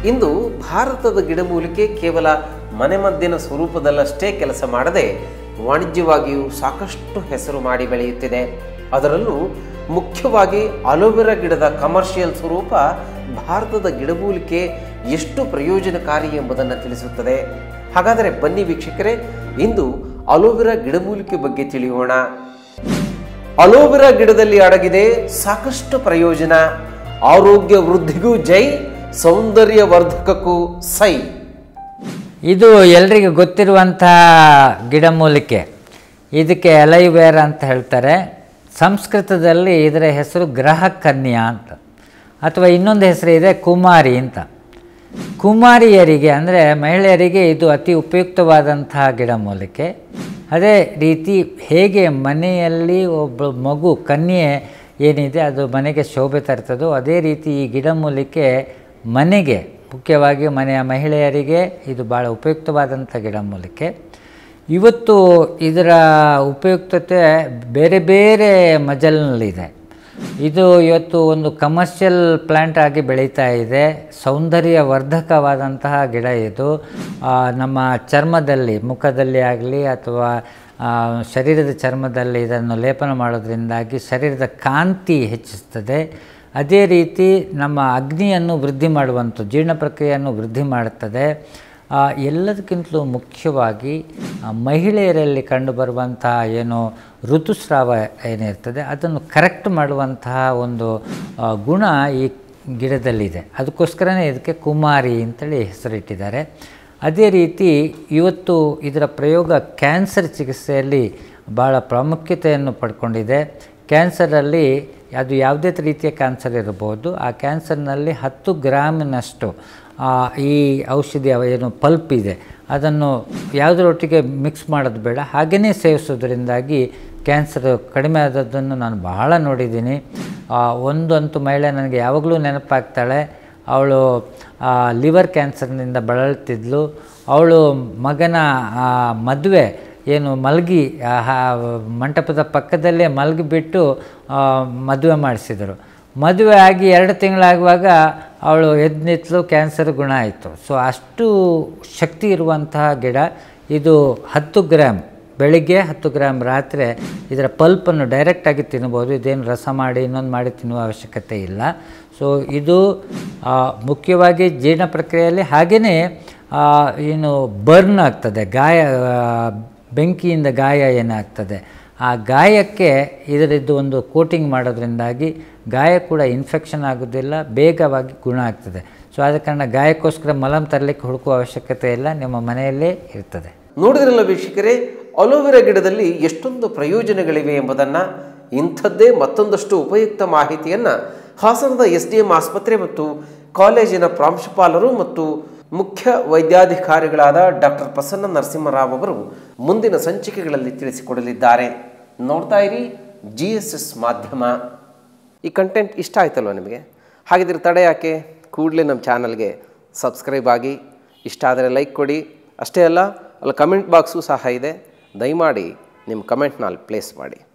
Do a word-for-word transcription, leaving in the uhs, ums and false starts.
ಇಂದು ಭಾರತದ ಗಿಡಮೂಲಿಕೆ ಕೇವಲ ಮನೆಮದ್ದಿನ ಸ್ವರೂಪದಲ್ಲಷ್ಟೇ ಕೆಲಸ ಮಾಡದೆ ವಾಣಿಜ್ಯವಾಗಿಯೂ ಸಾಕಷ್ಟು ಹೆಸರು ಮಾಡಿ ಬೆಳೆಯುತ್ತಿದೆ. ಅದರಲ್ಲೂ ಮುಖ್ಯವಾಗಿ ಅಲೋವೆರಾ ಗಿಡದ ಕಮರ್ಷಿಯಲ್ ಸ್ವರೂಪ ಭಾರತದ ಗಿಡಮೂಲಿಕೆ ಎಷ್ಟು ಪ್ರಯೋಜನಕಾರಿ ಎಂಬುದನ್ನು ತಿಳಿಸುತ್ತದೆ. ಹಾಗಾದರೆ ಬನ್ನಿ ವೀಕ್ಷಕರೇ, ಇಂದು ಅಲೋವೆರಾ ಗಿಡಮೂಲಿಕೆ ಬಗ್ಗೆ ತಿಳಿಯೋಣ. ಅಲೋವೆರಾ ಗಿಡದಲ್ಲಿ ಅಡಗಿದೆ ಸಾಕಷ್ಟು ಪ್ರಯೋಜನ. ಆರೋಗ್ಯ ವೃದ್ಧಿಗೂ ಜೈ, ಸೌಂದರ್ಯ ವರ್ಧಕಕ್ಕೂ ಸೈ. ಇದು ಎಲ್ರಿಗೂ ಗೊತ್ತಿರುವಂತಹ ಗಿಡಮೂಲಿಕೆ. ಇದಕ್ಕೆ ಅಲೋವೆರಾ ಅಂತ ಹೇಳ್ತಾರೆ. ಸಂಸ್ಕೃತದಲ್ಲಿ ಇದರ ಹೆಸರು ಗ್ರಹ ಕನ್ಯಾ ಅಂತ, ಅಥವಾ ಇನ್ನೊಂದು ಹೆಸರು ಇದೆ ಕುಮಾರಿ ಅಂತ. ಕುಮಾರಿಯರಿಗೆ ಅಂದರೆ ಮಹಿಳೆಯರಿಗೆ ಇದು ಅತಿ ಉಪಯುಕ್ತವಾದಂತಹ ಗಿಡಮೂಲಿಕೆ. ಅದೇ ರೀತಿ ಹೇಗೆ ಮನೆಯಲ್ಲಿ ಒಬ್ಬ ಮಗು ಕನ್ಯೆ ಏನಿದೆ ಅದು ಮನೆಗೆ ಶೋಭೆ ತರ್ತದೋ, ಅದೇ ರೀತಿ ಈ ಗಿಡಮೂಲಿಕೆ ಮನೆಗೆ, ಮುಖ್ಯವಾಗಿ ಮನೆಯ ಮಹಿಳೆಯರಿಗೆ ಇದು ಭಾಳ ಉಪಯುಕ್ತವಾದಂಥ ಗಿಡಮೂಲಿಕೆ. ಇವತ್ತು ಇದರ ಉಪಯುಕ್ತತೆ ಬೇರೆ ಬೇರೆ ಮಜಲಿನಲ್ಲಿದೆ. ಇದು ಇವತ್ತು ಒಂದು ಕಮರ್ಷಿಯಲ್ ಪ್ಲ್ಯಾಂಟ್ ಆಗಿ ಬೆಳೀತಾ ಇದೆ. ಸೌಂದರ್ಯ ವರ್ಧಕವಾದಂತಹ ಗಿಡ ಇದು. ನಮ್ಮ ಚರ್ಮದಲ್ಲಿ, ಮುಖದಲ್ಲಿ ಆಗಲಿ ಅಥವಾ ಶರೀರದ ಚರ್ಮದಲ್ಲಿ ಇದನ್ನು ಲೇಪನ ಮಾಡೋದ್ರಿಂದಾಗಿ ಶರೀರದ ಕಾಂತಿ ಹೆಚ್ಚಿಸ್ತದೆ. ಅದೇ ರೀತಿ ನಮ್ಮ ಅಗ್ನಿಯನ್ನು ವೃದ್ಧಿ ಮಾಡುವಂಥ, ಜೀರ್ಣ ಪ್ರಕ್ರಿಯೆಯನ್ನು ವೃದ್ಧಿ ಮಾಡುತ್ತದೆ. ಎಲ್ಲದಕ್ಕಿಂತಲೂ ಮುಖ್ಯವಾಗಿ ಮಹಿಳೆಯರಲ್ಲಿ ಕಂಡುಬರುವಂತಹ ಏನು ಋತುಸ್ರಾವ ಏನಿರ್ತದೆ ಅದನ್ನು ಕರೆಕ್ಟ್ ಮಾಡುವಂತಹ ಒಂದು ಗುಣ ಈ ಗಿಡದಲ್ಲಿದೆ. ಅದಕ್ಕೋಸ್ಕರನೇ ಇದಕ್ಕೆ ಕುಮಾರಿ ಅಂತೇಳಿ ಹೆಸರಿಟ್ಟಿದ್ದಾರೆ. ಅದೇ ರೀತಿ ಇವತ್ತು ಇದರ ಪ್ರಯೋಗ ಕ್ಯಾನ್ಸರ್ ಚಿಕಿತ್ಸೆಯಲ್ಲಿ ಭಾಳ ಪ್ರಾಮುಖ್ಯತೆಯನ್ನು ಪಡ್ಕೊಂಡಿದೆ. ಕ್ಯಾನ್ಸರಲ್ಲಿ ಅದು ಯಾವುದೇ ರೀತಿಯ ಕ್ಯಾನ್ಸರ್ ಇರಬಹುದು. ಆ ಕ್ಯಾನ್ಸರ್ನಲ್ಲಿ ಹತ್ತು ಗ್ರಾಮಿನಷ್ಟು ಈ ಔಷಧಿ ಏನು ಪಲ್ಪ್ ಇದೆ ಅದನ್ನು ಯಾವುದರೊಟ್ಟಿಗೆ ಮಿಕ್ಸ್ ಮಾಡೋದು ಬೇಡ, ಹಾಗೆಯೇ ಸೇವಿಸೋದ್ರಿಂದಾಗಿ ಕ್ಯಾನ್ಸರ್ ಕಡಿಮೆ ಆದದ್ದನ್ನು ನಾನು ಬಹಳ ನೋಡಿದ್ದೀನಿ. ಒಂದಂತೂ ಮಹಿಳೆ ನನಗೆ ಯಾವಾಗಲೂ ನೆನಪಾಗ್ತಾಳೆ. ಅವಳು ಲಿವರ್ ಕ್ಯಾನ್ಸರ್ನಿಂದ ಬಳಲ್ತಿದ್ಲು. ಅವಳು ಮಗನ ಮದುವೆ ಏನು ಮಲಗಿ ಮಂಟಪದ ಪಕ್ಕದಲ್ಲೇ ಮಲಗಿಬಿಟ್ಟು ಮದುವೆ ಮಾಡಿಸಿದರು. ಮದುವೆ ಆಗಿ ಎರಡು ತಿಂಗಳಾಗುವಾಗ ಅವಳು ಎದ್ದು ನಿಂತಲು, ಕ್ಯಾನ್ಸರ್ ಗುಣ ಆಯಿತು. ಸೊ ಅಷ್ಟು ಶಕ್ತಿ ಇರುವಂತಹ ಗಿಡ ಇದು. ಹತ್ತು ಗ್ರಾಮ್ ಬೆಳಿಗ್ಗೆ, ಹತ್ತು ಗ್ರಾಮ್ ರಾತ್ರಿ ಇದರ ಪಲ್ಪನ್ನು ಡೈರೆಕ್ಟಾಗಿ ತಿನ್ಬೋದು. ಇದೇನು ರಸ ಮಾಡಿ ಇನ್ನೊಂದು ಮಾಡಿ ತಿನ್ನುವ ಅವಶ್ಯಕತೆ ಇಲ್ಲ. ಸೊ ಇದು ಮುಖ್ಯವಾಗಿ ಜೀರ್ಣ ಪ್ರಕ್ರಿಯೆಯಲ್ಲಿ, ಹಾಗೆಯೇ ಏನು ಬರ್ನ್ ಆಗ್ತದೆ, ಗಾಯ, ಬೆಂಕಿಯಿಂದ ಗಾಯ ಏನಾಗ್ತದೆ ಆ ಗಾಯಕ್ಕೆ ಇದರದ್ದು ಒಂದು ಕೋಟಿಂಗ್ ಮಾಡೋದ್ರಿಂದಾಗಿ ಗಾಯ ಕೂಡ ಇನ್ಫೆಕ್ಷನ್ ಆಗೋದಿಲ್ಲ, ಬೇಗವಾಗಿ ಗುಣ ಆಗ್ತದೆ. ಸೊ ಆದ ಕಾರಣ ಗಾಯಕ್ಕೋಸ್ಕರ ಮಲಮ್ ತರಲಿಕ್ಕೆ ಹುಡುಕುವ ಅವಶ್ಯಕತೆ ಇಲ್ಲ, ನಿಮ್ಮ ಮನೆಯಲ್ಲೇ ಇರ್ತದೆ. ನೋಡಿದ್ರಲ್ಲ ವೀಕ್ಷಕರೇ, ಅಲೋವೆರಾ ಗಿಡದಲ್ಲಿ ಎಷ್ಟೊಂದು ಪ್ರಯೋಜನಗಳಿವೆ ಎಂಬುದನ್ನು, ಇಂಥದ್ದೇ ಮತ್ತೊಂದಷ್ಟು ಉಪಯುಕ್ತ ಮಾಹಿತಿಯನ್ನು ಹಾಸನದ ಎಸ್ ಡಿ ಎಂ ಆಸ್ಪತ್ರೆ ಮತ್ತು ಕಾಲೇಜಿನ ಪ್ರಾಂಶುಪಾಲರು ಮತ್ತು ಮುಖ್ಯ ವೈದ್ಯಾಧಿಕಾರಿಗಳಾದ ಡಾಕ್ಟರ್ ಪ್ರಸನ್ನ ನರಸಿಂಹರಾವ್ ಅವರು ಮುಂದಿನ ಸಂಚಿಕೆಗಳಲ್ಲಿ ತಿಳಿಸಿಕೊಡಲಿದ್ದಾರೆ. ನೋಡ್ತಾ ಇರಿ ಜಿ ಎಸ್ ಎಸ್ ಮಾಧ್ಯಮ. ಈ ಕಂಟೆಂಟ್ ಇಷ್ಟ ಆಯ್ತಲ್ವ ನಿಮಗೆ? ಹಾಗಿದ್ರೆ ತಡೆ ಯಾಕೆ, ಕೂಡಲೇ ನಮ್ಮ ಚಾನಲ್ಗೆ ಸಬ್ಸ್ಕ್ರೈಬ್ ಆಗಿ, ಇಷ್ಟ ಆದರೆ ಲೈಕ್ ಕೊಡಿ. ಅಷ್ಟೇ ಅಲ್ಲ, ಅಲ್ಲಿ ಕಮೆಂಟ್ ಬಾಕ್ಸು ಸಹ ಇದೆ. ದಯಮಾಡಿ ನಿಮ್ಮ ಕಮೆಂಟ್ನ ಅಲ್ಲಿ ಪ್ಲೇಸ್ ಮಾಡಿ.